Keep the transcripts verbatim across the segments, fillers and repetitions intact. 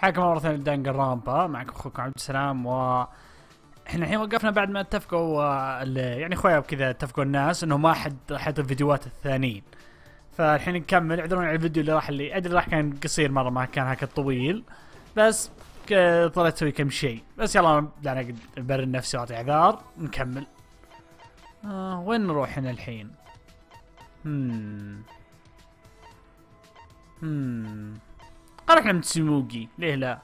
حياكم الله مرة ثانية دانجر رامبا، معكم اخوكم عبد السلام. و احنا الحين وقفنا بعد ما اتفقوا آه، ال- يعني اخويا وكذا اتفقوا الناس انه ما حد راح يحط الفيديوهات الثانيين. فالحين نكمل. اعذروني على الفيديو اللي راح اللي ادري راح كان قصير مرة، ما كان هكا طويل، بس ك- طلعت اسوي كم شيء. بس يلا انا قد برن نفسي واعطي اعذار. نكمل. آه وين نروح هنا الحين؟ هم هم رحنا من تسيموجي، ليه لا؟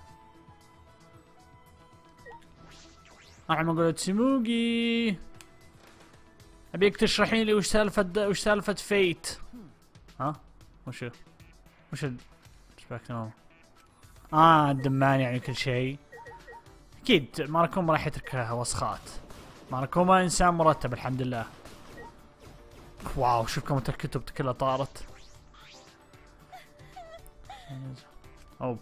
راح نقول تسيموجي. ابيك تشرحين لي وش سالفة وش سالفة فيت؟ ها؟ وش وش السبكترم؟ اه الدمان يعني كل شيء. اكيد ماركوما راح يترك وسخات. ماركوما انسان مرتب الحمد لله. واو شوف كم الكتب كلها طارت. او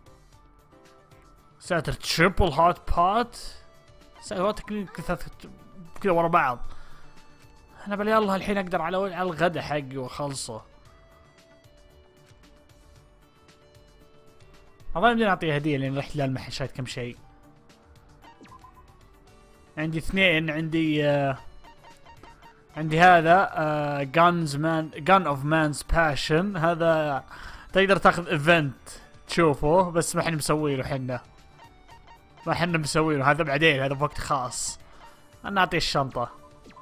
ساتر تريبل هوت بوت. سويت كذا ورا بعض. انا بل يلا الحين اقدر على على الغدا حقي واخلصه. اظن بدي اعطيه هديه لان رحت للمحل شايت كم شيء. عندي اثنين. عندي آه عندي هذا آه جانز مان جان اوف مانز باشن. هذا تقدر تاخذ ايفنت تشوفه، بس ما احنا مسوينه حنا. ما احنا مسوينه هذا بعدين، هذا بوقت خاص. انا اعطيه الشنطة.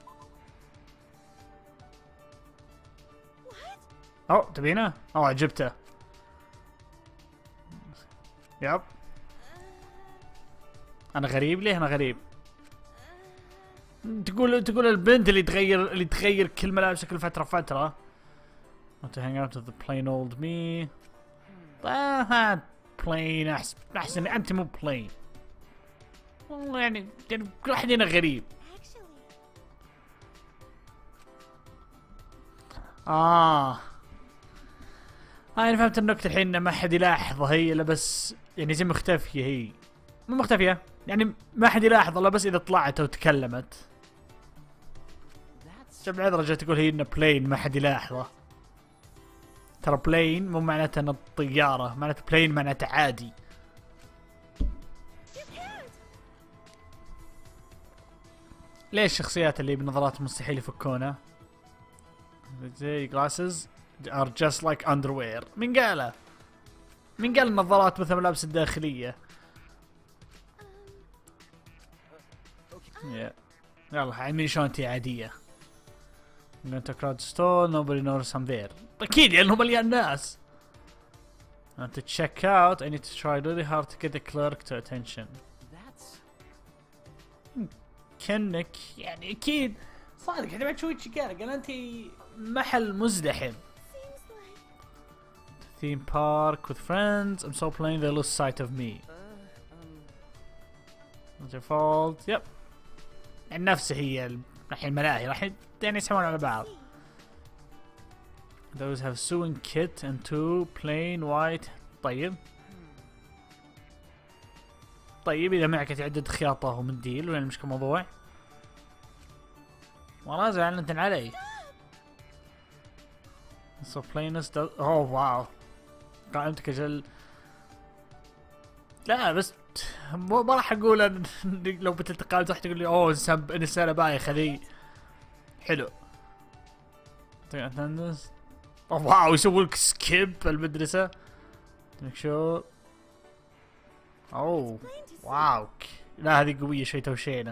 او تبينه؟ او عجبته. يب. انا غريب؟ ليه انا غريب؟ تقول تقول البنت اللي تغير اللي تغير كل ملابسها كل فترة فترة. Want to hang out with the plain old me. آه plain احسن احسن انت مو plain. والله يعني يعني كل واحد هنا غريب. اه آه انا فهمت النكتة الحين، ما حد يلاحظها هي الا بس يعني زي مختفية. هي مو مختفية يعني ما حد يلاحظ الا بس اذا طلعت او تكلمت. شوف لدرجة تقول هي انه بلين ما حد يلاحظه. ترى بلين مو معناته انه طيارة، معناته بلين معناته عادي. ليش الشخصيات اللي بنظارات مستحيل يفكونه؟ زي glasses are just like underwear. من قاله؟ من قال النظارات مثل ملابس الداخلية؟ yeah. يلا علميني شلون انتي عادية. I'm going to crowd store, nobody knows I'm there. أكيد لأنه مليان ناس. I want to check out, I need to try really hard to get the clerk to attention. كأنك يعني أكيد صادق. احنا بعد شوي شكارة قال أنتي محل مزدحم. Theme park with friends. I'm so plain they lose sight of me. It's your fault. Yep. يعني نفسه هي الحين الملاهي راح يعني يسحبون على بعض. Those have sewing kit and two plain white. طيب طيب إذا معك عدة خياطة ومنديل وين المشكلة الموضوع؟ والله زعلت علي. So plainest does... oh واو قائمتك اجل. لا بس مو ما راح اقول أن لو بتلتقى راح تقول لي اوه سب انسانه بايخه ذي. حلو. اوه واو يسوي لك سكيب المدرسه. شو اوه واو. لا هذه قويه شوي توشينا.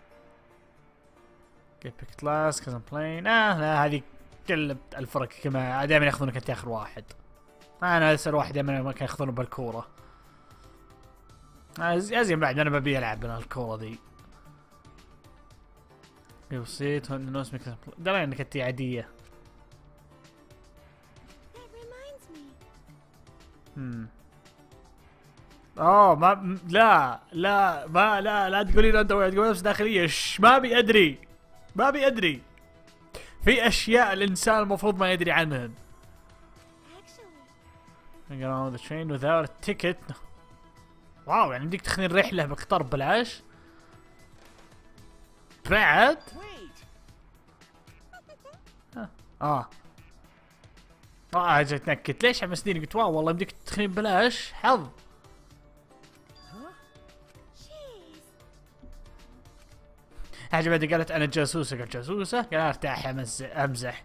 get picked last cause I'm playing. اه لا هذه كل الفرق كما دائما ياخذونك انت اخر واحد. انا اسال واحد دائما ما كان ياخذونه بالكوره. ازين بعد انا ببي العب انا الكوره ذي. بسيط نوس ميكس درى انك انت عاديه. امم اوه ما لا لا ما لا لا تقولي له انت تقول نفس داخليه. ش ما ابي ادري ما ابي ادري. في اشياء الانسان المفروض ما يدري عنهن. Get on the train without a ticket. واو يعني بدك تاخذين رحلة بقطار ببلاش؟ بعد؟ اه اه اه اجي اتنكت. ليش حمسني؟ قلت واو والله بدك تاخذين ببلاش. حظ حاجه بعد قالت انا جاسوسه، قال جاسوسه؟ قال ارتاح امزح امزح.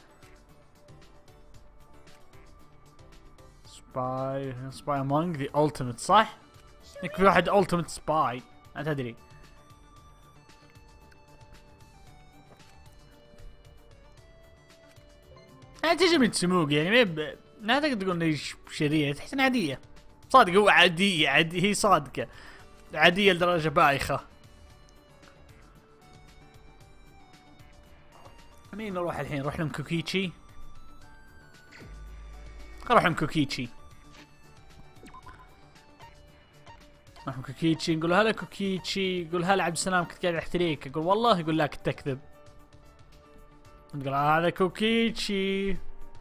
سباي سباي امونج ذا التيميت، صح؟ يمكن في واحد التيميت سباي ما تدري. انا تعجبني تسموق يعني، ما ب... لا تقدر تقول انها شريره، تحس انها عاديه. صادق هو عاديه، عادي هي صادقه عاديه لدرجه بايخه. مين نروح الحين؟ نروح لهم كوكيتشي. نروح لهم كوكيتشي. نروح لهم كوكيتشي نقول هلا كوكيتشي، يقول هلا عبد السلام كنت قاعد احتريك، اقول والله، يقول لا كنت تكذب. نقول هذا كوكيتشي.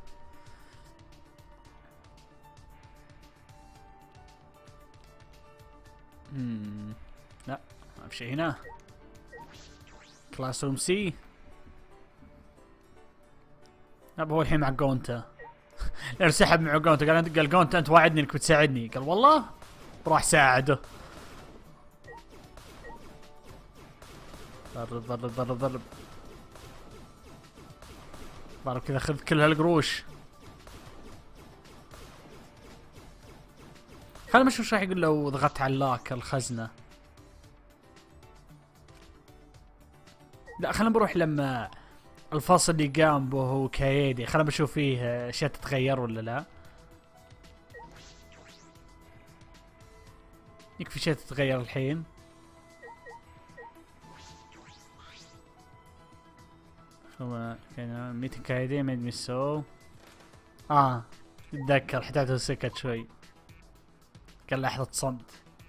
اممم لا ما في شيء هنا. كلاس روم سي. لا هو الحين مع جونتا. لانه سحب مع جونتا، قال انت قال جونتا انت واعدني انك بتساعدني، قال والله راح ساعده. ضرب ضرب ضرب ضرب ضرب كذا، خذ كل هالقروش. خلينا نشوف ايش راح يقول لو ضغطت على اللاك الخزنه. لا خلينا بروح لما الفصل اللي قام به هو كايدي، خلينا بشوف فيه اشياء تتغير ولا لا. يكفي شيء تتغير الحين. شو كان ميتنج كايدي ميد مي سو. اه اتذكر حتى سكت شوي، قال لحظة صمت.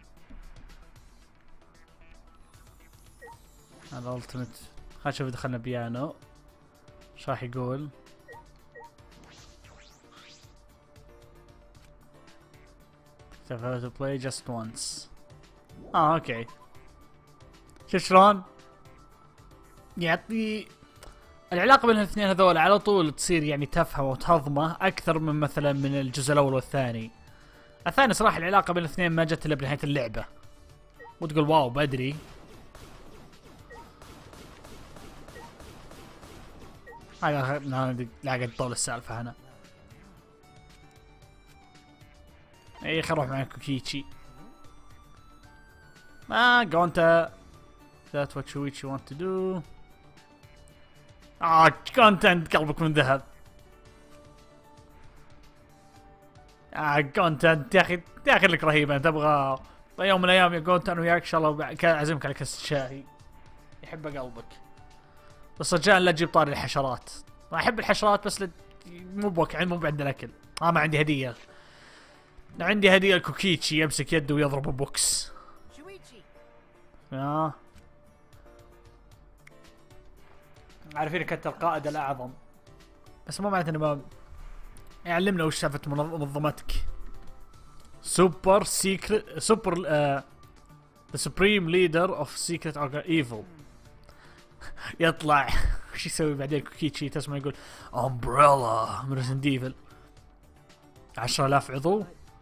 هذا التمت. خلينا نشوف دخلنا بيانو ايش راح يقول. Prefer to play just once. اه اوكي. شوف شلون يعطي العلاقة بين الاثنين هذول على طول تصير يعني تفهم وتهضمه اكثر من مثلا من الجزء الاول والثاني. الثاني صراحة العلاقة بين الاثنين ما جت الا بنهاية اللعبة وتقول واو بدري. هذا لا قد طول السالفة هنا. اي خل اروح مع كوكيتشي. ما جونتا. That's what Shuichi want to do. آه كونتنت قلبك من ذهب. آه كونتنت يا أخي يا أخي لك رهيبة. تبغى يوم من الأيام يا كونتنت أنا وياك إن شاء الله أعزمك على كاس شاي. يحب قلبك. بس رجال لا تجيب طاري الحشرات. ما أحب الحشرات بس لد... مو بوك مو بعندنا أكل. آه ما عندي هدية. عندي هدية الكوكيتشي يمسك يده ويضرب بوكس. آه عارفين كنت القائد الأعظم، بس مو معناته انه ما يعلمنا وش سالفة منظمتك. سوبر سيكريت سوبر ذا سوبريم ليدر اوف سيكريت ايفل. يطلع وش يسوي بعدين كوكيتشي تسمع يقول امبريلا من ريزنت ايفل. عشرة آلاف عضو.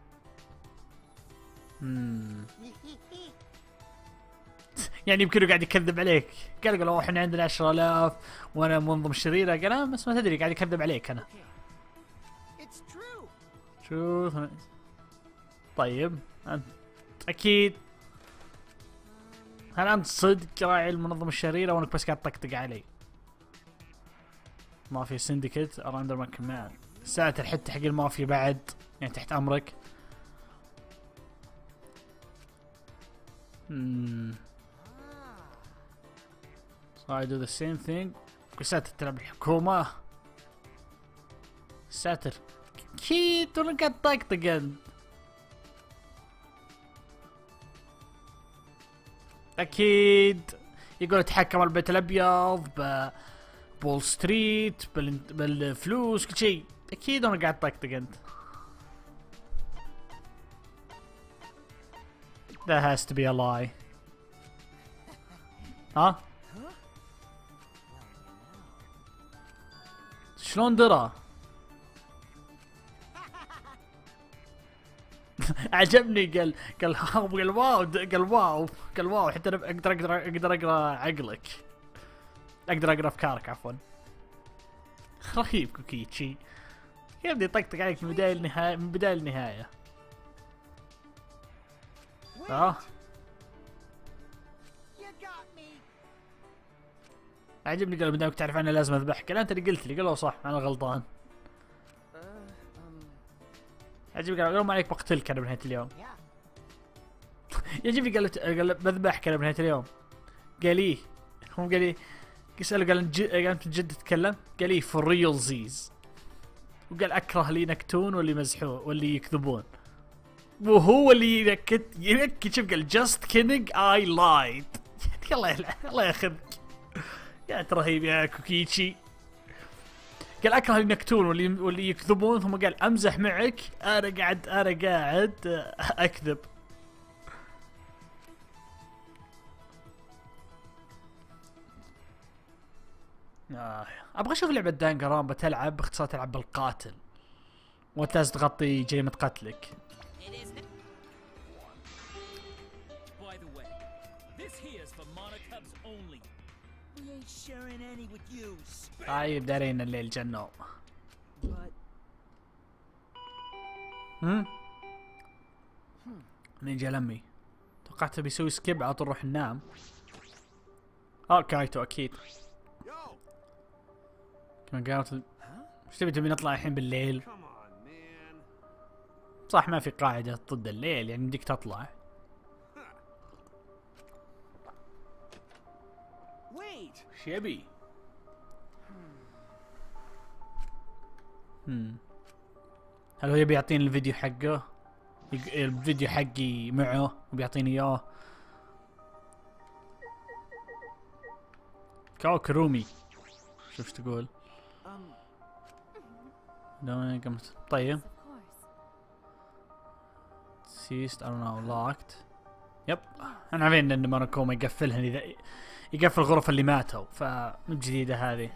اممم يعني يمكنه قاعد يكذب عليك. قال قالوا احنا عندنا عشرة آلاف وانا منظم شريره. قال انا بس ما تدري قاعد يكذب عليك انا. شوف طيب انت اكيد هل انت صدق راعي المنظمه الشريره وانك بس قاعد تطقطق علي؟ مافيا سندكيت ار اندر ماي كمان. ساعة الحته حق المافيا بعد يعني تحت امرك. اممم I do the same thing. ساتر تلعب الحكومة. ساتر اكيد ولا قاعد طقطق انت. اكيد يقول اتحكم البيت الابيض بول ستريت بال... بالفلوس كل شيء. اكيد انا قاعد طقطق انت. That has to be a lie. ها شلون درى؟ عجبني قال قال قال واو قال واو قال واو حتى انا اقدر اقدر اقدر اقرا عقلك. اقدر اقرا افكارك عفوا. رهيب كوكيتشي، يبدي يطقطق عليك من بداية النهاية، من بداية النهاية. اه عجبني، قال بدامك تعرف انا لازم اذبحك. قال انت اللي قلت لي. قال له صح انا غلطان. عجبني، قال ما عليك بقتلك انا بنهاية اليوم. يعجبني قال قال بذبحك انا بنهاية اليوم. قال ايه هو قال ايه يسأله قال انت قال انت جد تتكلم؟ قال ايه فور ريال زيز. وقال اكره اللي ينكتون واللي يمزحون واللي يكذبون، وهو اللي ينكت ينكت. شوف قال جاست كيدنج اي لايد. الله يلعن الله ياخذك يا انت رهيب يا كوكيتشي. قال اكره اللي ينكتون واللي واللي يكذبون، ثم قال امزح معك انا قاعد انا قاعد اكذب. آه. ابغى اشوف لعبة دانجرامبا تلعب باختصار، تلعب بالقاتل وانت لازم تغطي جريمة قتلك. طيب دارين الليل جنو. هم منين جا لمي؟ توقعته بيسوي سكيب على طول نروح ننام. اه كايتو اكيد. كمان قالت ايش تبي تبي نطلع الحين بالليل؟ صح ما في قاعدة ضد الليل يعني بدك تطلع. ايش يبي؟ هم هل هو يبي يعطيني الفيديو حقه؟ الفيديو حقي معه وبيعطيني اياه. كاو كرومي شوف ايش تقول. طيب سيست I don't know locked. يب احنا عارفين ان مونوكوما يقفلهن اذا يقفل الغرف اللي ماتوا، فمو جديدة هذه.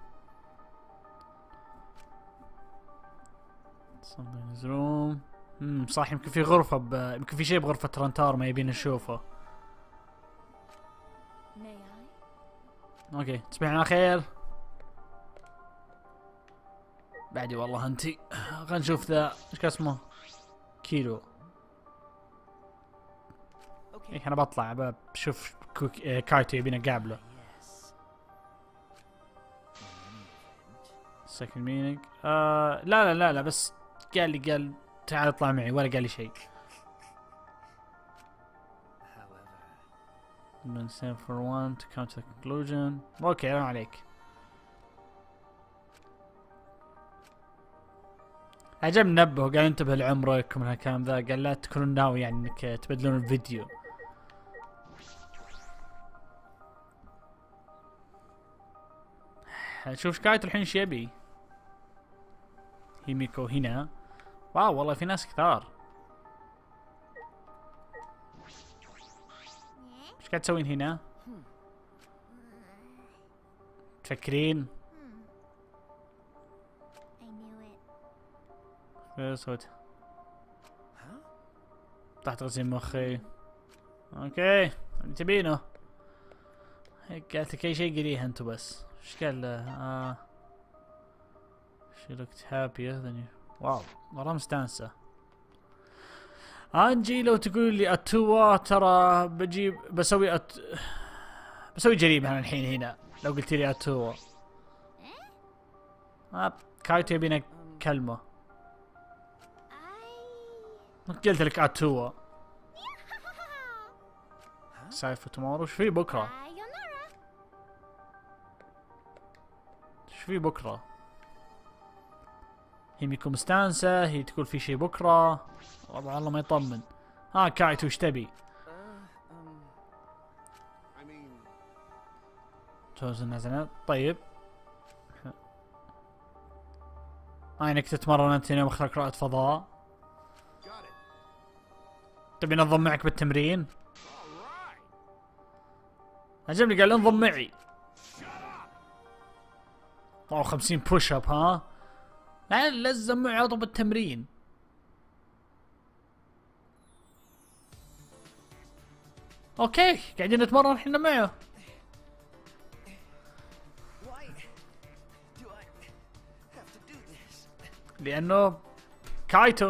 something is room. امم صح يمكن في غرفة ب... يمكن في شيء بغرفة ترانتار ما يبين نشوفه. اوكي تصبحين على خير. بعدي والله انتي. خلينا نشوف ذا ايش اسمه كيلو. إيه انا بطلع بشوف كوك... آه كايتو يبينا قابله. سكند مينينج آه لا لا لا لا بس قال لي قال تعال اطلع معي ولا قال لي شيء. من save for one to come to the conclusion. اوكي ما عليك. عجب نبه قال انتبه لعمرك ومن هالكلام ذا. قال لا تكونون ناوي يعني انك تبدلون الفيديو. شوف كايت الحين ايش يبي. هيميكو هنا. واو والله في ناس كثار. ايش قاعد تسوين هنا؟ تفكرين؟ ايش سويت؟ تحت غسيل مخي. اوكي اللي تبينه. قالت لك اي شيء قريه انتو بس. ايش قال له؟ آه she looked happier than you. واو والله مستانسة. انجي لو تقول لي اتوا ترى بجيب بسوي أت... بسوي جريمة انا الحين هنا لو قلت لي اتوا. آه كايتو يبينا كلمة. قلت لك اتوا. سايفة تومورو. وش في بكرة؟ وش في بكرة؟ هي بيكون مستانسة. هي تقول في شي بكرة. والله الله ما يطمن. ها كايتو وش تبي؟ توزن نزلت. طيب هاي انك تتمرن انت يوم اخرك رائد فضاء. تبي ننضم معك بالتمرين؟ عجبني قال انضم معي. اوه خمسين بوش اب ها؟ لا لازم معي عضو بالتمرين. اوكي قاعدين نتمرن احنا معه. لانه كايتو.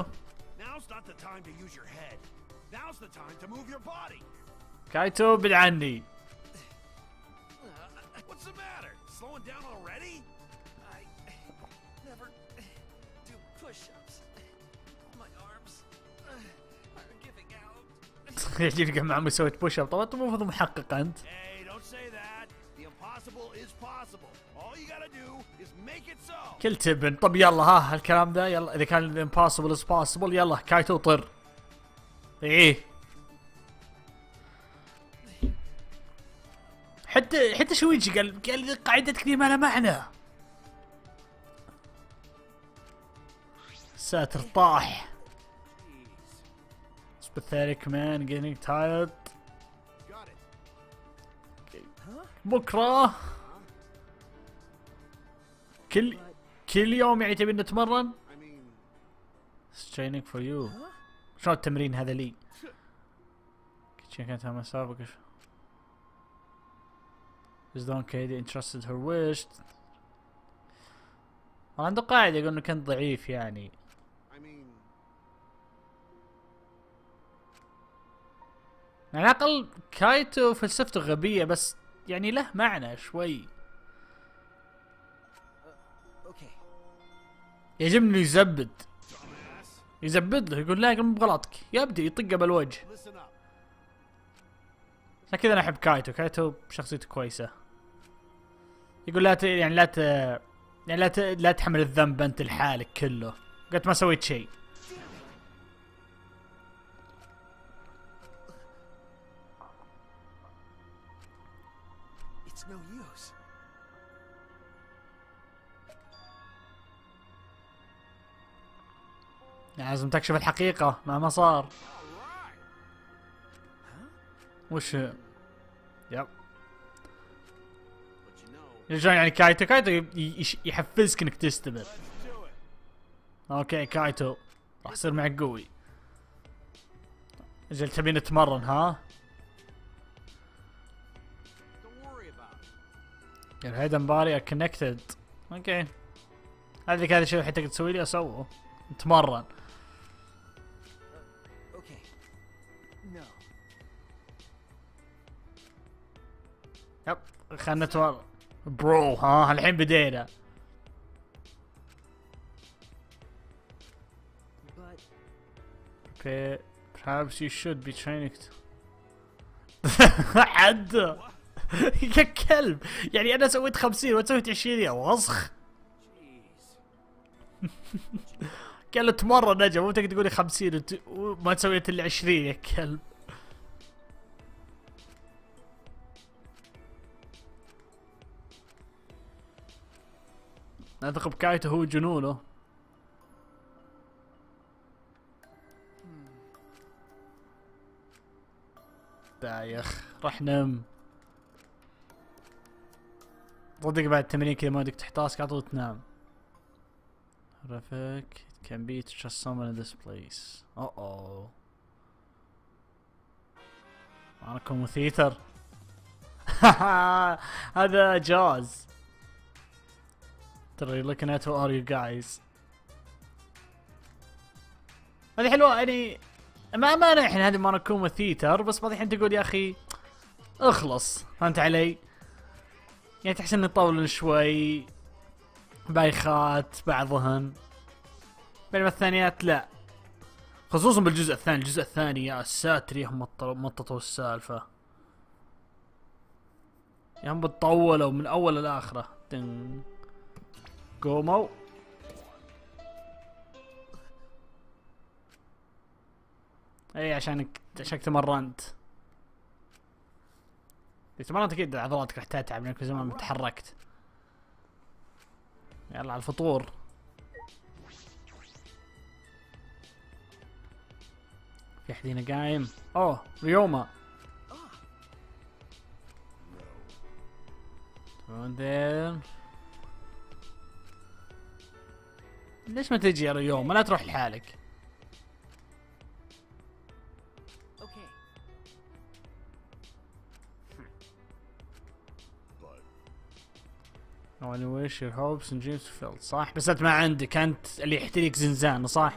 كايتو بعد عني. يجيك مع مسوي بوش اب. طبعا انت مو المفروض محقق انت. كل تبن. طب يلا ها الكلام ذا يلا. اذا كان الامبوسيبل از بوسيبل يلا كايتو طر. ايه حتى حتى شويجي قال قال قاعدتك ذي ما لها معنى. ساتر طاح. pathetic man getting tired. بكرة كل كل يوم يعني تبي نتمرن؟ training for you. شلون التمرين هذا لي؟ كانت مسابقة. Is Don Katie entrusted her wish. عنده قاعدة يقول انه كنت ضعيف يعني. على الأقل كايتو فلسفته غبية بس يعني له معنى شوي. يعجبني انه يزبد. يزبد له يقول لا قم بغلطك يبدي يطقه بالوجه. عشان كذا انا احب كايتو. كايتو شخصيته كويسة. يقول لا ت... يعني لا ت... يعني لا ت... لا تحمل الذنب انت لحالك كله. قلت ما سويت شيء. لازم تكشف الحقيقة مهما صار. وش يب يرجع يعني كايتو. كايتو يحفزك انك تستمر. اوكي كايتو راح يصير معك قوي. اجل تبي نتمرن ها؟ Your head and body are connected. اوكي هذيك هذا الشيء حتى تسوي لي اسوه. نتمرن. يب خلنا نتمرن برو. ها الحين بدينا. Okay, perhaps you should be training. حد يا كلب يعني انا سويت خمسين وانت سويت عشرين يا وسخ. قال له تمرن نجم مو تقدر تقولي خمسين وما سويت الا عشرين يا كلب. اثق بكايتو هو جنونه. دايخ راح نم. صدق بعد التمرين كذا ما ودك تحتاس على طول تنام. Horrific. It can be to trust someone in this place. Uh oh. معكم مثيتر. هذا جاز. ترى looking at who are you guys. هذه حلوة يعني ما ما الحين هذه ما نكون مثيتر بس بعض الحين تقول يا اخي اخلص فهمت علي؟ يعني تحس اني طول شوي بايخات بعضهن بينما الثانيات لا. خصوصا بالجزء الثاني. الجزء الثاني يا ساتر يهم مططوا السالفة. يهم بتطولوا من اول لاخره. دن قوموا. اي عشانك عشانك تمرنت. تمرنت اكيد عضلاتك راح تتعب لانك زمان ما تحركت. يلا على الفطور. في احد هنا قايم. اوه ريوما. بعدين ليش ما تجي يا ريوما؟ لا تروح لحالك. I wish your hopes and dreams fulfilled. صح بس انت ما عندك، انت اللي يحتريك زنزانة صح؟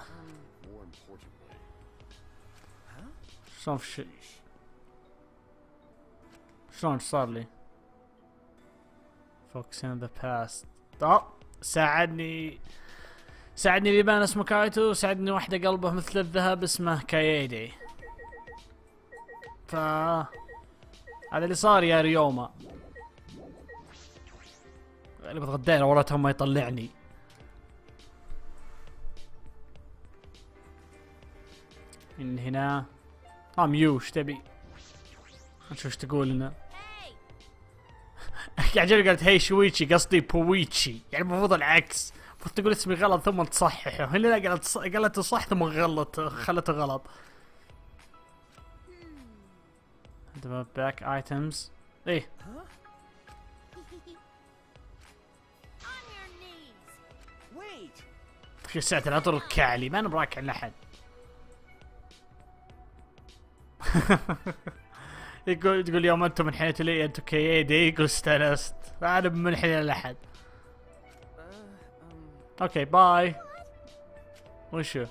شلون في شيء؟ شلون صار لي؟ Focusing on the past. اه ساعدني ساعدني ليبان اسمه كايتو، ساعدني واحدة قلبه مثل الذهب اسمه كايدي. ف هذا اللي صار يا ريوما. اللي بتغدينا ورا ما يطلعني. من هنا اه ميو ايش تبي؟ نشوف ايش تقول لنا. عجبني قالت هي شويتشي قصدي بويتشي، يعني المفروض العكس، المفروض تقول اسمي غلط ثم تصححه. هنا لا قالت ص... قالت صح ثم غلط خلته غلط. باك ايتمز ايه في ساعة العطر الكعلي ما انا براكع لحد. يقول تقول يوم انتم منحنيتوا لي انتم كيدي، يقول استانست انا منحني لحد. اوكي باي. وشو؟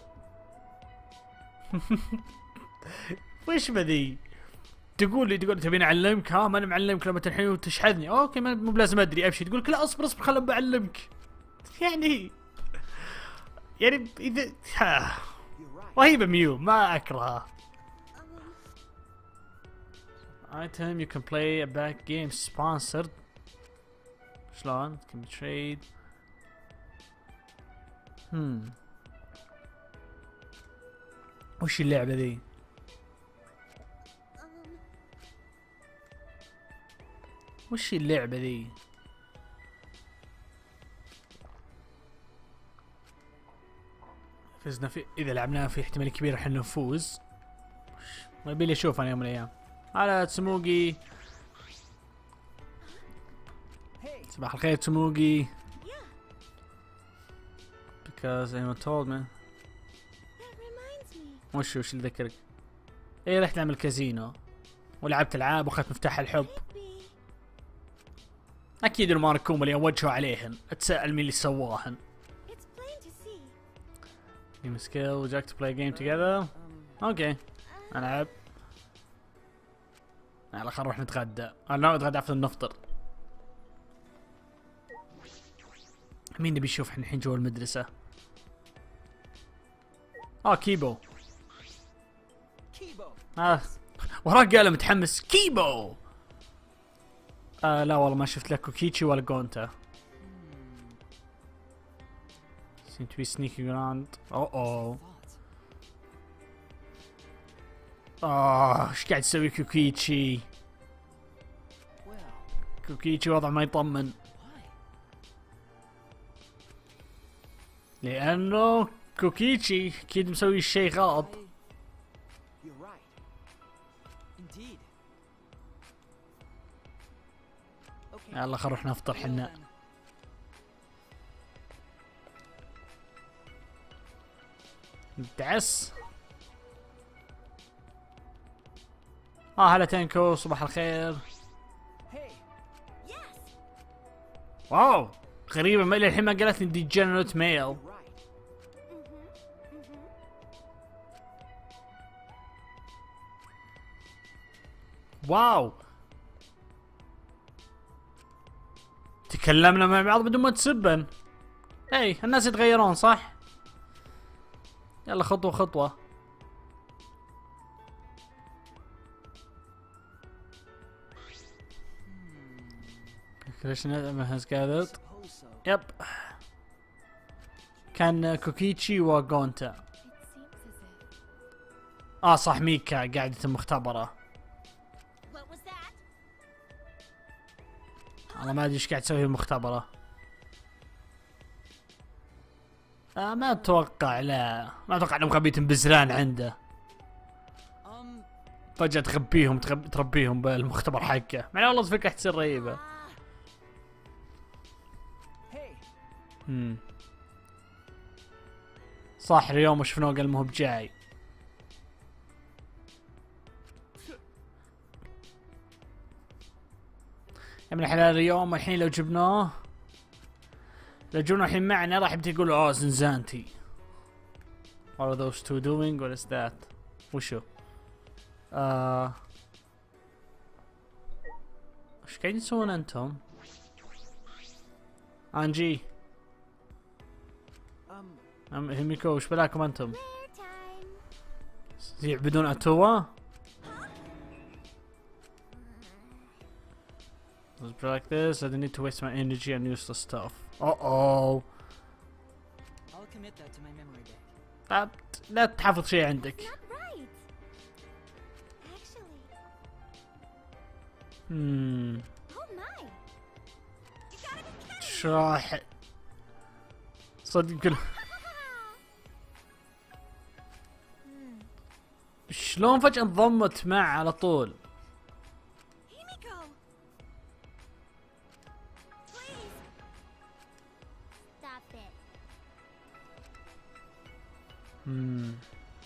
وش بذي؟ تقول لي تقول تبيني اعلمك؟ ها ما انا معلمك لما تنحني وتشحذني. اوكي ما مو بلازم ادري ابشر. تقول لك لا اصبر اصبر خلنا بعلمك. يعني يعني اذا ها رهيبة ميو ما اكرهها. item you can play a back game sponsored. شلون؟ can trade. hmm وش اللعبة ذي؟ وش اللعبة ذي؟ فزنا في اذا لعبناها في احتمال كبير راح نفوز. ما يبي لي اشوف انا يوم من الايام. على تسموقي. صباح الخير تسموقي. because anyone told me. وش وش اللي ذكرك؟ ايه رحت نعمل كازينو ولعبت العاب واخذت مفتاح الحب. اكيد الماركوم اللي وجهوا عليهن، اتساءل مين اللي سواهن. Game skill, would you like to play a game together? اوكي العب. يلا خلينا نروح نتغدى. انا ناوي اتغدى عفوا نفطر. مين نبي نشوف احنا الحين جوا المدرسة؟ اه كيبو. اه وراك قال متحمس كيبو. آه لا والله ما شفت لك كوكيتشي ولا جونتا. seem to be sneaking around. اوه اوه اه ايش قاعد تسوي كوكيتشي؟ كوكيتشي وضع ما يطمن لانه كوكيتشي اكيد مسوي شيء غلط. يلا خلينا نروح نفطر حنا. ندعس. اه هلا تنكو صباح الخير. واو غريبة ما الى الحين ما قالت لي ديجنريت ميل. واو تكلمنا مع بعض بدون ما تسبن. اي الناس يتغيرون صح؟ يلا خطوة خطوة. Emma has gathered. يب كان كوكيتشي وجونتا. اه صح ميكا قاعدة مختبرة. والله ما ادري ايش قاعد تسوي المختبرة. آه ما اتوقع لا ما اتوقع انهم خبيتهم بزران عنده. فجأة تخبيهم تخب... تربيهم بالمختبر حقه. مع والله الفكرة تصير رهيبة. امم صح اليوم شفناه قال مو بجاي. يا من الحلال اليوم الحين لو جبناه يجون الحين معنا راح يبتدي يقول اوه زنزانتي. What are those two doing? What is that? وشو؟ آه... وش قاعدين تسوون انتم؟ انجي أم هيميكو وش بلاكم انتم؟ يعبدون اتوا؟ Let's be like this. I don't need to waste my energy on useless stuff. Uh oh. I'll commit that to my memory bank. لا لا تحفظ شيء عندك. Hmm. شراح صدق كله. شلون فجأة انضمت معه على طول؟ امم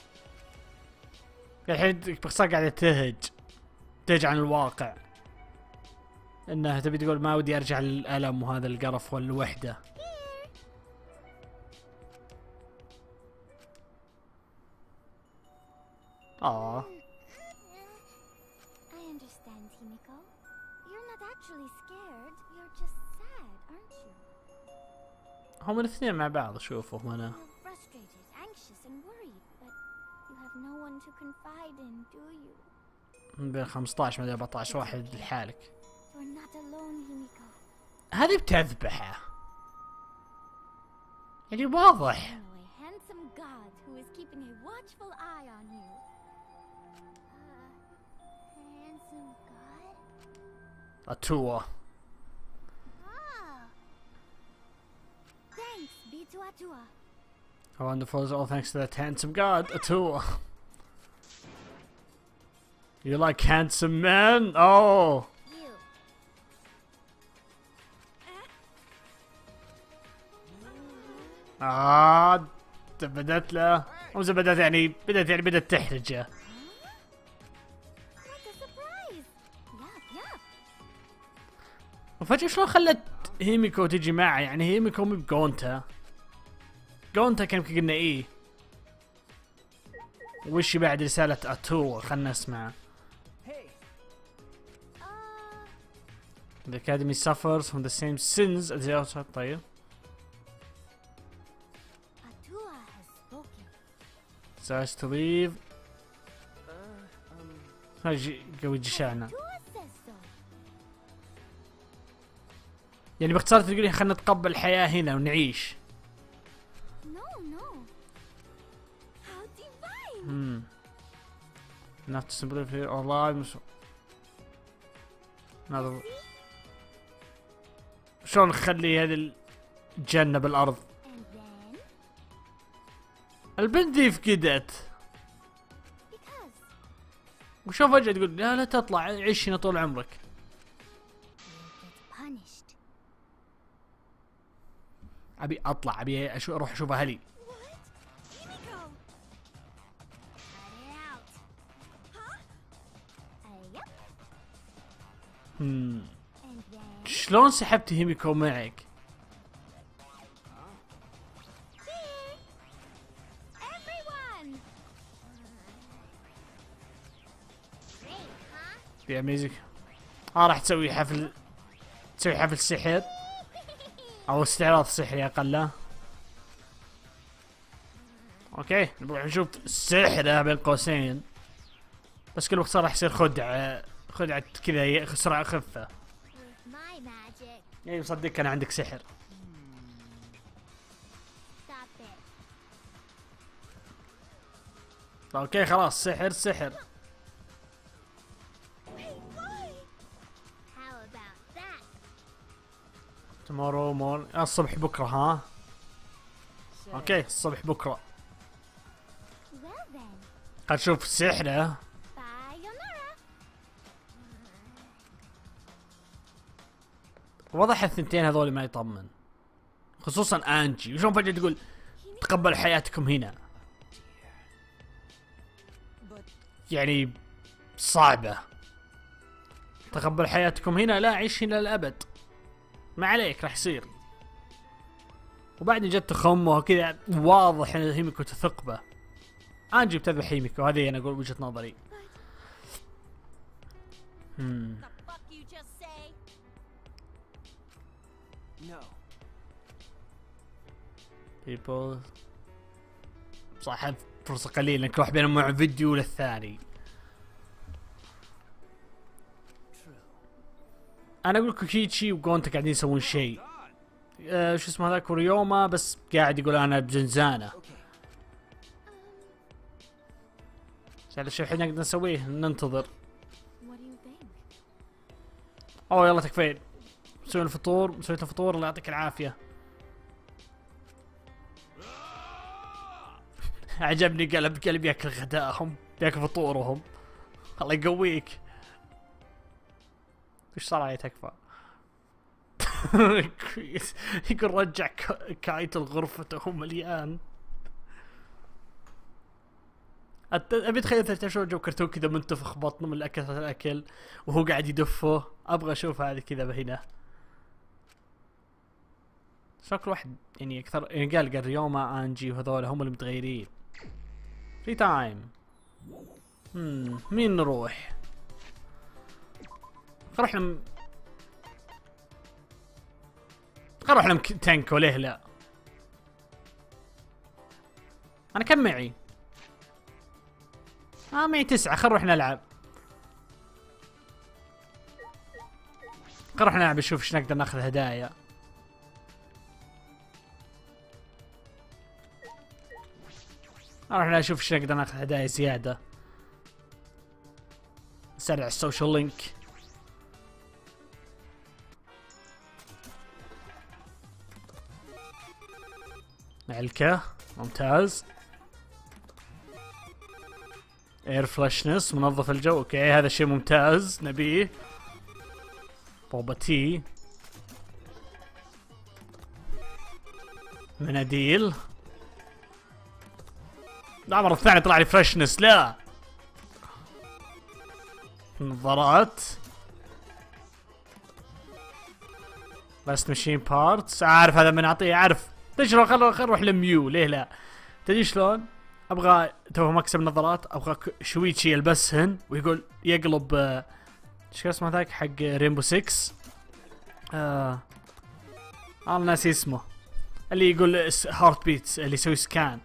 الحين باختصار قاعدة تهج تهج عن الواقع، انها تبي تقول ما ودي ارجع للألم وهذا القرف والوحدة. آه I understand, Himiko. You're not actually scared. You're just sad, aren't you? هم الاثنين مع بعض شوفوا هنا. You're frustrated, anxious, and worried, but you have no one to confide in, do you? بين خمسطعش مدري أربعطعش واحد لحالك. You're not alone, Himiko. هذه بتذبحه. يعني واضح. A handsome god who is keeping a watchful eye on you. Uh, handsome god? أتوا. Ah. Thanks, be to Atua. How wonderful is all thanks to that handsome god, Atua. You like handsome men? Oh. You. آه بدأت له مو زي بدأت يعني بدأت يعني بدأت تحرجه. What a surprise! Yup, yup. وفجأة شلون خلت هيميكو تجي معه؟ يعني هيميكو مو بجونتا. جونتا كان قلنا ايه. وش بعد رسالة أتوا خلنا نسمع. Uh, The academy suffers from the same sins as the outside. طيب. Atua has spoken. Decides to leave. هاي قوي جشعنا. Atua says so. يعني باختصار تقولي خلنا نتقبل الحياة هنا ونعيش. No, no. How divine! Hmm. Not to simply feel our lives. نظر. شلون نخلي هذه الجنة بالأرض؟ And then? البنت ذي فقدت. Because وشوف فجأة تقول لا لا تطلع عيش هنا طول عمرك. you'll get punished. أبي أطلع أبي أشوف أروح أشوف أهلي. What? Himiko! Cut it out. Huh? Uh, yep. Hmm. And then? شلون سحبت هيميكو معك؟ Cheers! Everyone! Great, huh? في ميوزك. آه راح تسوي حفل تسوي حفل سحر أو استعراض سحري أقل. أوكي نروح نشوف السحر بين قوسين. بس كل وقت صار راح يصير خدعة خدعة كذا سرعة خفة. With my magic. يعني مصدق أنا عندك سحر. Stop it. أوكي خلاص سحر سحر. How about that? tomorrow morning الصبح بكرة ها. أوكي الصبح بكرة. Well then, خل نشوف سحره. sayonara. وضح الثنتين هذول ما يطمن، خصوصا انجي. وشلون فجأة تقول تقبل حياتكم هنا؟ يعني صعبة. تقبل حياتكم هنا؟ لا عيش هنا للأبد. ما عليك راح يصير. وبعدين جت تخمه وكذا واضح ان هيميكو تثق به. انجي بتذبح هيميكو، هذه انا اقول وجهة نظري. امم The fuck you just say? No. people صح فرصة قليلة انك واحد بينهم مع فيديو للثاني. انا اقول كوكيتشي وجونتا قاعدين يسوون شيء. آه شو اسمه هذاك ريوما بس قاعد يقول انا بزنزانة. هذا الشيء الحين نقدر نسويه، ننتظر. What do you think? اوه يلا تكفين. مسوي الفطور، مسويت الفطور، الله يعطيك العافية. عجبني قلب قلب ياكل غدائهم، ياكل فطورهم. الله يقويك. ايش صار يا تكفى؟ يقول رجع كايت لغرفته مليان. ابي اتخيل ثلاثة شهور جو كرتون كذا منتفخ بطنه من كثرة الاكل وهو قاعد يدفه. ابغى اشوف هذه كذا هنا. شكل واحد يعني اكثر يعني قال قال ريوما انجي وهذول هم اللي متغيرين. في تايم. امم مين نروح؟ نروح لم نروح لم تانكو ليه لا؟ انا كم معي؟ اه معي تسعة. خل نروح نلعب. خل نروح نلعب نشوف ايش نقدر ناخذ هدايا. نروح نشوف ايش نقدر ناخذ هدايا زيادة. نسرع السوشيال لينك. علكة ممتاز. اير فلاشنس منظف الجو. اوكي هذا شيء ممتاز نبيه. بوبا تي. مناديل. لا مرة الثانية طلع لي فريشنس. لا نظارات. بس ماشين بارتس. عارف هذا من اعطيه. عارف تدري شلون؟ خل خل نروح لميو. ليه لا؟ تدري شلون؟ ابغى تو مكسب نظارات. ابغى شويتشي يلبسهن ويقول يقلب ايش اسمه هذاك حق ريمبو ستة. آه انا ناسي اسمه. اللي يقول هارت بيتس اللي يسوي سكان.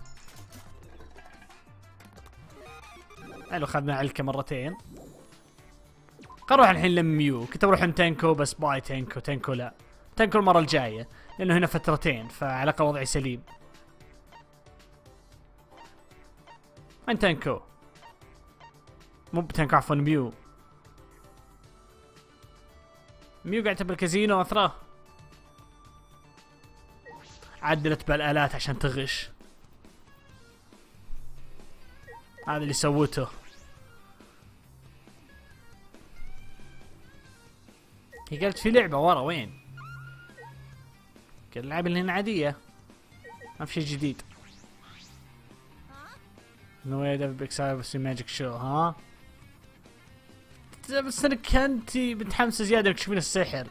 حلو اخذنا علكه مرتين. خل نروح الحين لميو. كنت بروح تانكو بس باي تانكو. تانكو لا. تانكو المره الجايه لانه هنا فترتين فعلى الاقل وضعي سليم. وين تانكو؟ مو بتانكو عفوا ميو. ميو قاعدة بالكازينو اثراه. عدلت بالالات عشان تغش. هذا اللي سوته. هي قالت في لعبة ورا. وين؟ اللعبة اللي هنا عادية ما في شيء جديد. نو واي ديف بيكساير بس ماجيك شو. ها بس انك انتي متحمسة زيادة انك تشوفين السحر.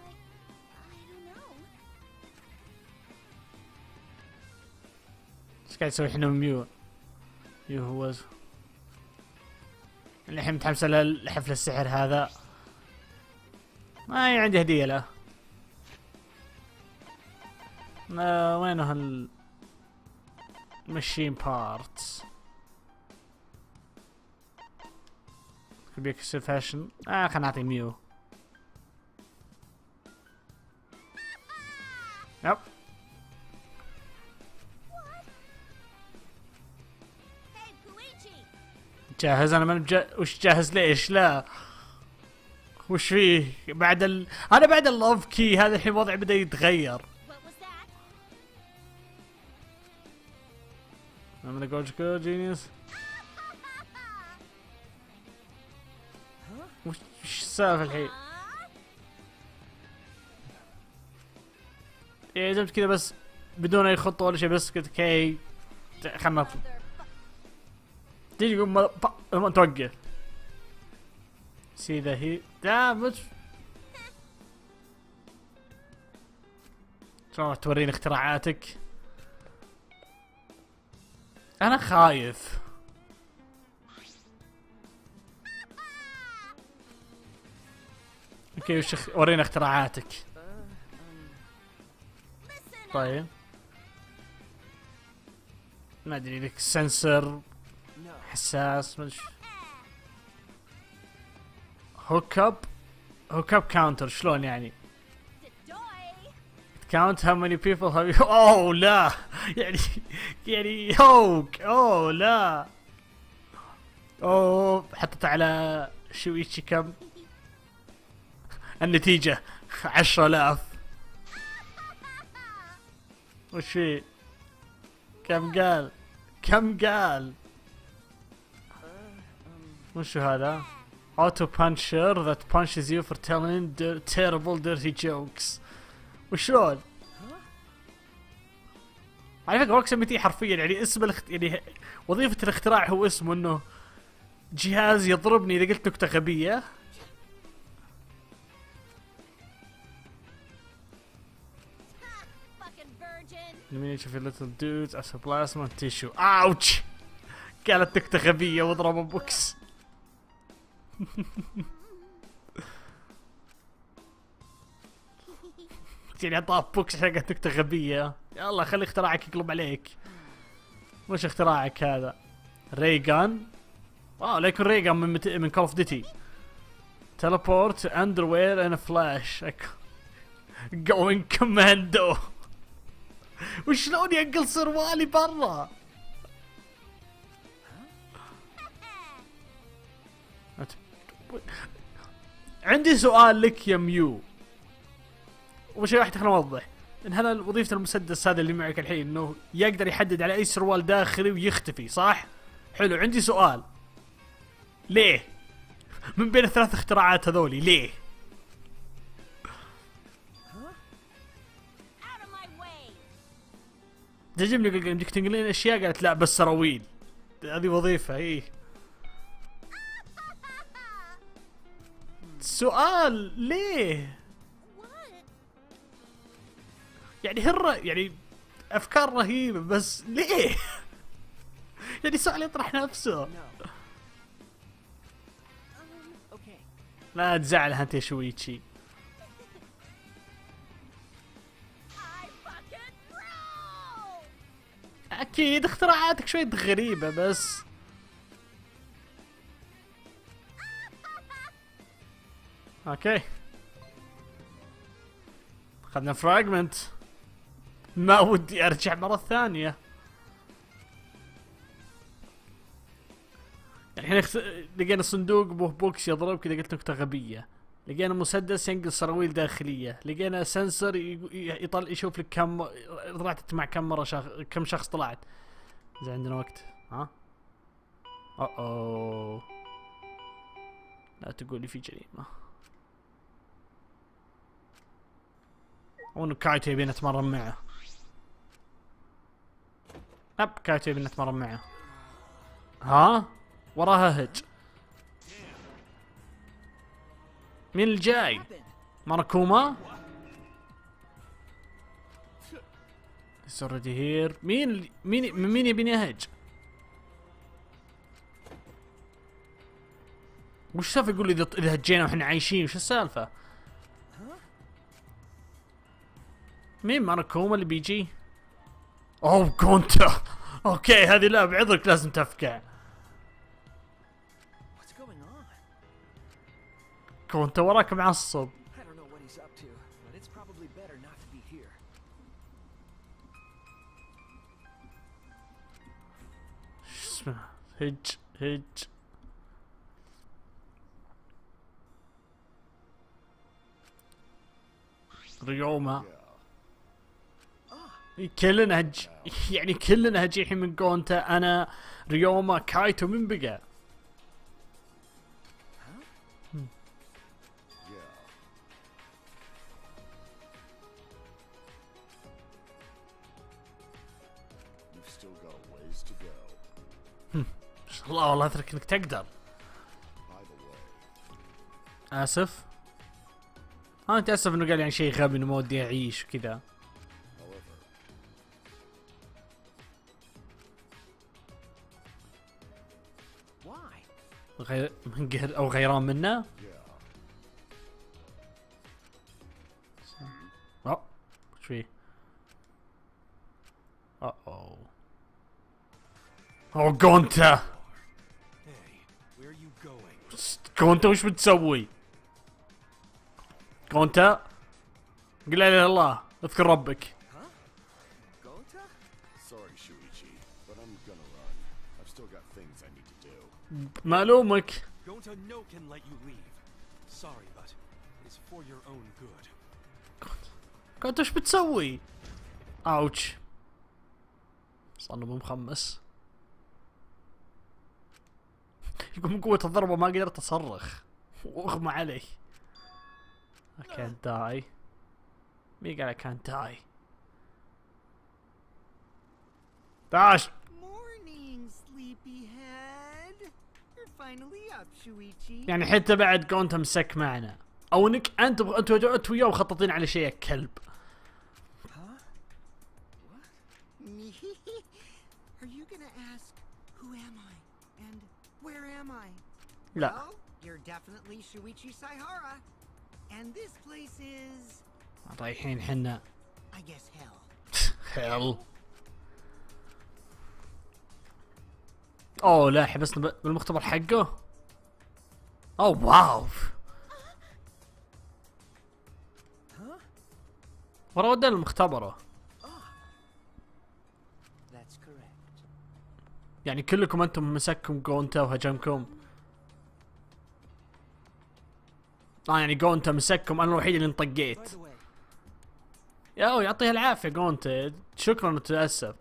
ايش قاعد يسوي الحين ميو؟ يو هو الحين متحمسة لحفل السحر هذا. ما عندي هدية له. آه وينه هال ماشين بارتس؟ بيكسر فاشن. اه خلنا نعطي ميو. يب جاهز. انا من جا... وش جاهز ليش؟ لا وش فيه بعد ال... انا بعد اللوف كي هذا الحين وضعي بدا يتغير. I'm gonna go go genius. وش السالفة الحين؟ إيه جبت كذا بس بدون أي خطة ولا شيء بس قلت كي خلنا نطلع. تيجي يقول ما ما توقف. سي ذا هي لا بس شلون توريني اختراعاتك؟ انا خايف. اوكي وش اخ- ورينا اختراعاتك. طيب ما ادري لك سنسر حساس ما ادري. هوك اب هوك اب كاونتر شلون يعني؟ count how many people have you اوه لا يعني يعني هوك اوه لا اوه حطت على شويتشي كم النتيجة عشرة آلاف. وش في؟ كم قال؟ كم قال؟ وش هذا؟ auto puncher that punches you for telling dir terrible dirty jokes. وشلون؟ على فكرة ورك سميتيه حرفيا يعني اسم الاخت... يعني وظيفة الاختراع هو اسمه انه جهاز يضربني اذا قلت نكتة غبية. miniature في little dudes as a plasma tissue. اوتش قالت نكتة غبية واضربه بوكس. يعني اعطاه بوكس عشان قالت نكتة غبية. يلا خلي اختراعك يقلب عليك. وش اختراعك هذا؟ ريغان. واو لا يكون ريغان من مت... من كول اوف ديوتي. تليبورت اندروير ان فلاش. جوين كوماندو. وشلون ينقل سروالي برا؟ عندي سؤال لك يا ميو. اول شيء واحد خلينا نوضح ان هذا وظيفة المسدس هذا اللي معك الحين انه يقدر يحدد على اي سروال داخلي ويختفي صح؟ حلو عندي سؤال. ليه؟ من بين الثلاث اختراعات هذولي ليه؟ تعجبني بدك تنقلين اشياء قالت لا بس سراويل. هذه وظيفة ايه. سؤال ليه؟ يعني هر يعني افكار رهيبة بس ليه؟ يعني سؤال يطرح نفسه. لا تزعلها انت يا شويتشي. اكيد اختراعاتك شوية غريبة بس اوكي. اخذنا فراجمنت. ما ودي ارجع مرة ثانية. الحين اخت... لقينا صندوق به بوكس يضرب كذا قلت نكتة غبية. لقينا مسدس ينقل سراويل داخلية. لقينا سنسر ي... يطلع يشوف لك كم طلعت مع كم مرة شخ... كم شخص طلعت. إذا عندنا وقت ها؟ أوه أوه لا تقولي في جريمة. وانه كايتو يبي نتمرن معه. اب كايتو يبي نتمرن معه. ها؟ وراها هج. مين الجاي؟ ماركوما؟ It's already here. مين مين من مين يبيني اهج؟ وش السالفة يقول لي اذا اذا هجينا واحنا عايشين وش السالفة؟ مين ماركوما اللي بيجي؟ اوه كونتا. اوكي هذه لا بعذرك لازم تفقع. كونتا وراك معصب. شو اسمه؟ هج هج ريوما. كلنا هج يعني كلنا هجي الحين من كونتا. انا ريوما كايتو من بقى؟ الله والله اترك انك تقدر. اسف. ها انت اسف انه قال يعني شيء غبي انه ما ودي اعيش وكذا. غير منقهر او غيران منه. اه وش فيه؟ اوه اوه اوه جونتا. جونتا وش بتسوي؟ جونتا قل لا اله الا الله اذكر ربك. ما الومك. جونتا وش بتسوي؟ اوتش صار مو مخمس. يقول من قوة الضربة ما قدرت اصرخ واغمى علي. I can't die. مين قال I can't die؟ داش. Morning, sleepyhead. You're finally up, Shuichi. يعني حتى بعد كنت مسك معنا او انك انت انت انت وياه مخططين على شيء كلب. Huh? What? Are you gonna ask who am I and where am I? لا. Well, you're definitely Shuichi Saihara, and this place is. رايحين حنا. I guess hell. hell. اوه لا حبسنا بالمختبر حقه. اوه واو. ورا ودنا المختبره. That's correct. يعني كلكم انتم مسككم جونتا وهجمكم. اه يعني جونتا مسككم انا الوحيد اللي انطقيت. يا يعطيها العافيه جونتا شكرا وتاسف.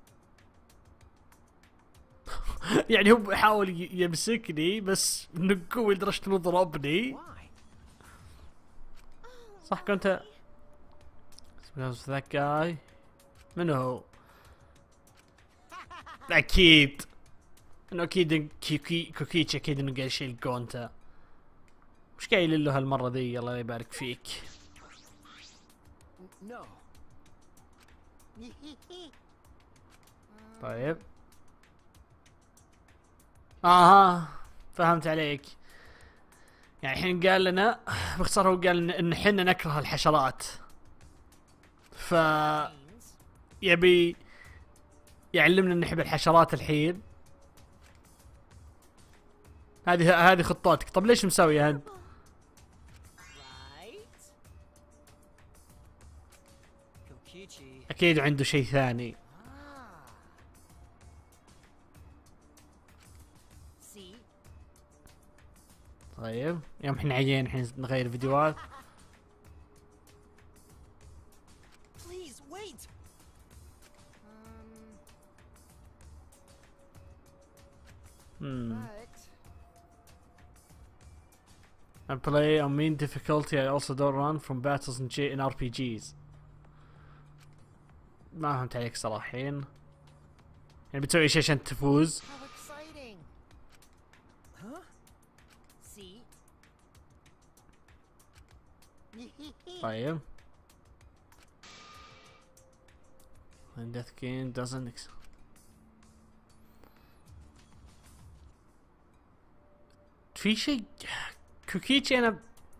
يعني هو بيحاول يمسكني بس انه قوي لدرجه انه ضربني. صح كنت ذاك جاي منو هو؟ اكيد انه اكيد كوكي كوكيتش اكيد انه قال شيء لجونتا. وش قايل له هالمره ذي الله يبارك فيك. طيب اها فهمت عليك. يعني الحين قال لنا باختصار هو قال ان حنا نكره الحشرات ف يبي يعلمنا نحب الحشرات الحين. هذه هذه خطتك. طب ليش مسوي هاد؟ اكيد عنده شيء ثاني. طيب يوم احنا عايزين الحين نغير فيديوهات. Hmm. I play on mean difficulty. I also don't run from battles in, G in R P Gs. ما فهمت عليك صراحة الحين. يعني بتسوي شيء عشان تفوز. طيب. And death game doesn't ex في شيء كوكيتشي انا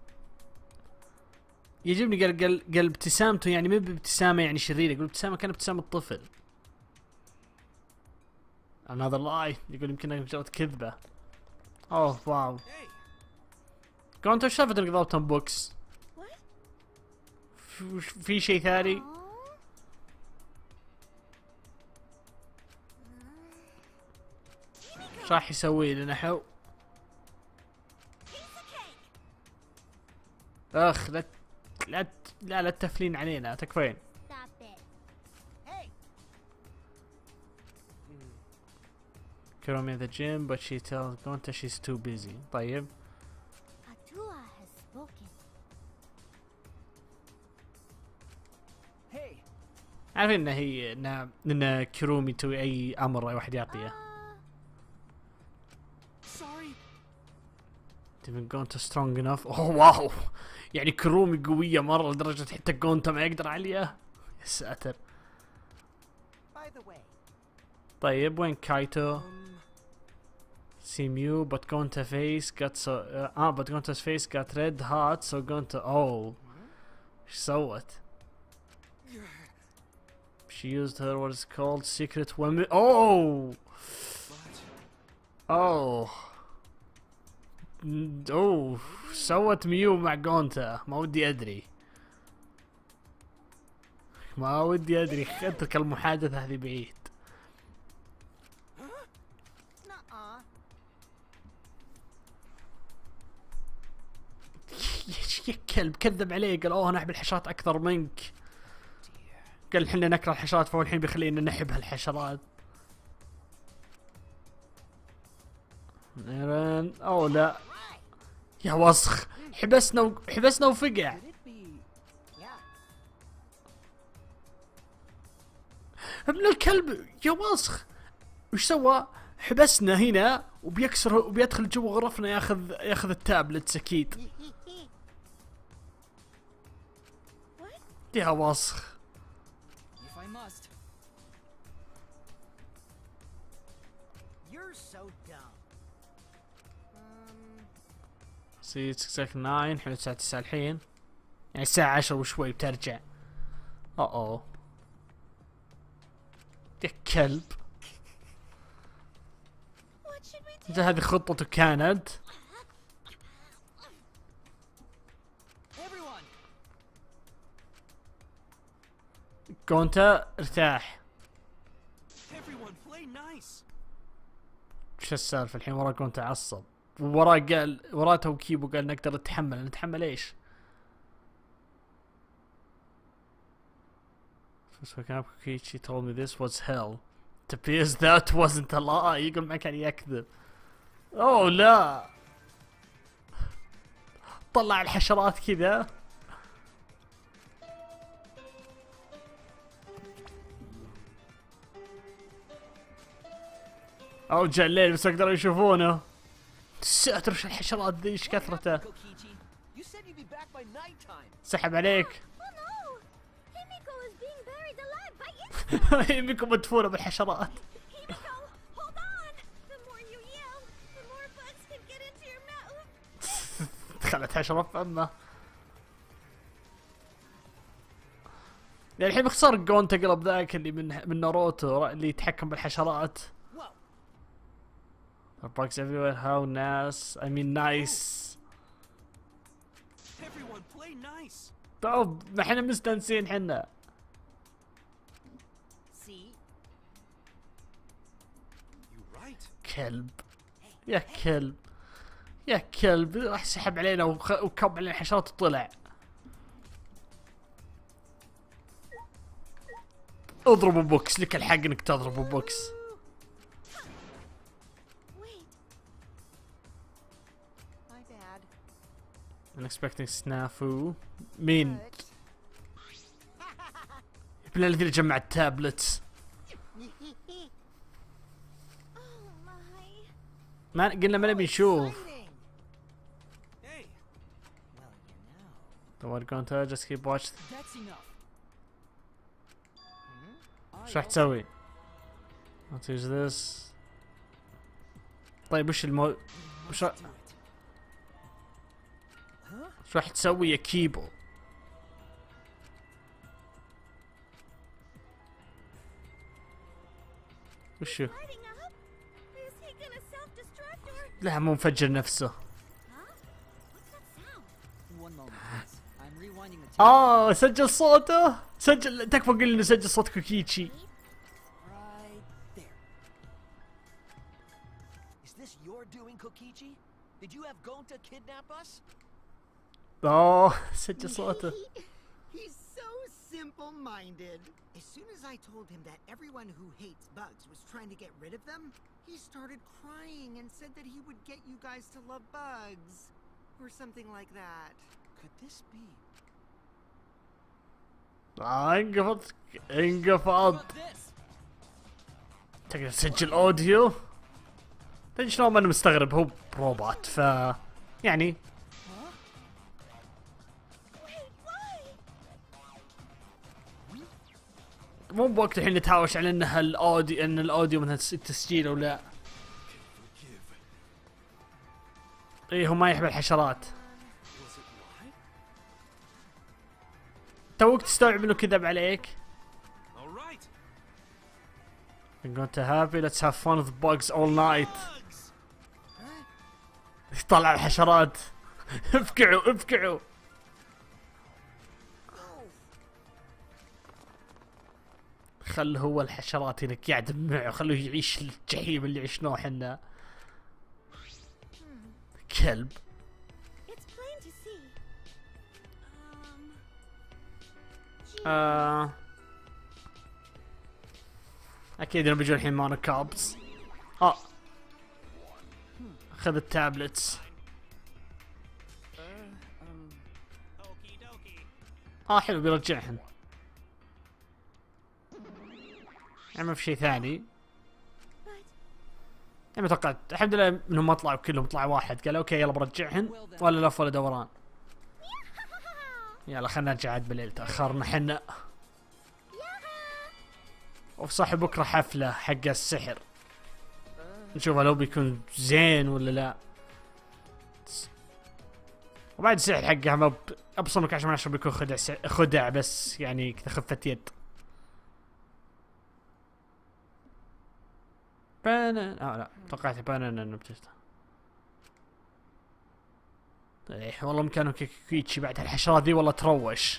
يعجبني قال قال قال ابتسامته يعني مو بابتسامه يعني شريره. يقول ابتسامه كان ابتسامه طفل. another lie. يقول يمكن انها مجرد كذبه. اوه واو. كنت ايش سالفه انك ضربتهم بوكس؟ في شيء ثاني؟ ايش راح يسوي لنا حو؟ اخ لا لا لا لا تفلين علينا تكفين. Kurumi at the gym but she tells Gonta she's too busy. طيب. Atua has spoken. Hey. عارفين ان هي ان ان كيرومي توي اي امر اي واحد يعطيه. Sorry. Even Gonta strong enough. اوه واو. يعني كرومي قوية مرة لدرجة حتى جونتا ما يقدر عليها. يا ساتر. By the way. طيب وين كايتو؟ Um, See Mew, but Gonta face got so uh, ah, but Gonta's face got red hot, so Gonta oh. ايش سوت؟ She used her what is called secret weapon. Oh! Oh! Oh! سوت ميو مع جونتا. ما ودي ادري. ما ودي ادري. اترك المحادثة هذه بعيد. يا كلب كذب عليه قال اوه انا احب الحشرات اكثر منك. قال احنا نكره الحشرات فهو الحين بيخلينا نحب هالحشرات. نيران اوه لا يا وسخ حبسنا و... حبسنا وفقع. ابن الكلب يا وسخ وش سوى؟ حبسنا هنا وبيكسر وبيدخل جوا غرفنا ياخذ ياخذ التابلت اكيد. يا وسخ. سي ستة تسعة حلو الساعة تسعة الحين يعني الساعة عشرة وشوي بترجع. اوه اوه يا كلب. هذه خطته كانت. كونتا ارتاح. وش السالفة الحين ورا كونتا عصب وراه قال وراه توكيب وقال نقدر نتحمل. نتحمل ايش؟ First waking up Kokichi told me this was hell. It appears that wasn't a lie. يقول ما كان يكذب. اوه لا طلع الحشرات كذا. او جاء الليل بس يقدروا يشوفونه. ساتر وش الحشرات ذي ايش كثرته. سحب عليك. هيميكو مدفونة بالحشرات. دخلت حشرة في فمه. يعني الحين باختصار جونتا قلب ذاك اللي من من ناروتو اللي يتحكم بالحشرات. Bugs everywhere, how nice. I mean nice. Everyone play nice. طب ما احنا مستانسين حنا. كلب يا كلب يا كلب راح سحب علينا وخ... وكب علينا الحشرات وطلع. اضربوا بوكس لك الحق انك تضربوا بوكس. Unexpected snafu. مين؟ ابن الذي جمع التابلت. ما قلنا ما نبي نشوف. Don't want to just keep watch. شو راح تسوي؟ Let's use this. طيب وش المو وش راح شو راح تسوي يا كيبو؟ وشو؟ لا مو مفجر نفسه. اه سجل صوته. سجل تكفى قل انه سجل صوت كوكيتشي. اوه سجل صوته. He's so simple-minded. As soon as I told him that everyone who hates bugs was trying to get rid of them, he started crying and said that he would get you guys to love bugs. Or something like that. Could this be? آه انقفض انقفض. تقدر تسجل اوديو. تدري شلون انا مستغرب هو روبوت ف يعني مو بوقت الحين نتهاوش على ان الاوديو ان الاوديو مثلا تسجيل او لا. ايه هو ما يحب الحشرات. Was it live? توك تستوعب انه كذب عليك. All right. I'm going to happy let's have fun with bugs all night. Bugs. يطلع الحشرات. افكعوا افكعوا. خله هو الحشرات هنا قاعد معه، خلوه يعيش الجحيم اللي عشناه حنا. كلب. It's plain to see. Um. آه. اكيد انهم بيجوا الحين مانا كابس. اه خذ التابلتس. Okie dokie. اه حلو بيرجعهن. يعني ما في شيء ثاني. يعني توقعت الحمد لله انهم ما طلعوا كلهم، طلع واحد قال اوكي يلا برجعهن ولا لف ولا دوران. يلا خلنا نرجع عاد بالليل تاخرنا حنا. وصح بكره حفله حق السحر، نشوف لو بيكون زين ولا لا. وبعد السحر حقها ما ابصمك عشان ما عشان بيكون خدع س... خدع بس يعني كذا خفة يد. بانان اه لا توقعت بانان انه بتشتغل. ايه والله مكانه كيكيتشي بعد الحشرات ذي والله تروش.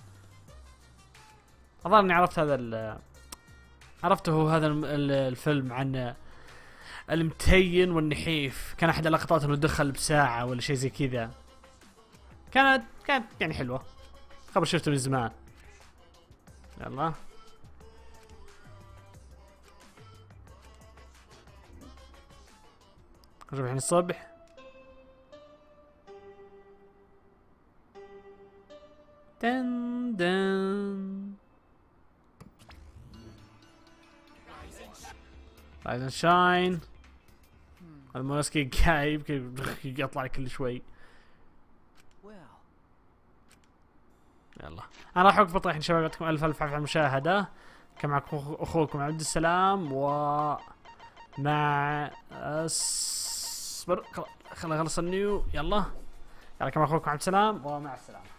اظن اني عرفت هذا ال عرفته هو هذا الفيلم عن المتين والنحيف، كان احد اللقطات انه دخل بساعة ولا شيء زي كذا. كانت كانت يعني حلوة، خبر شفته من زمان. يلا نشوف الحين الصبح. دن دن رايز اند شاين. المونسكي جايب كيف يطلع كل شوي. Well, يلا انا راح اوقف الحين شباب، يعطيكم الف الف عافيه على المشاهده. كان معكم اخوكم عبد السلام و مع اصبر خل خلص النيو. يلا يلا كان معكم اخوكم عبد السلام ومع السلامه.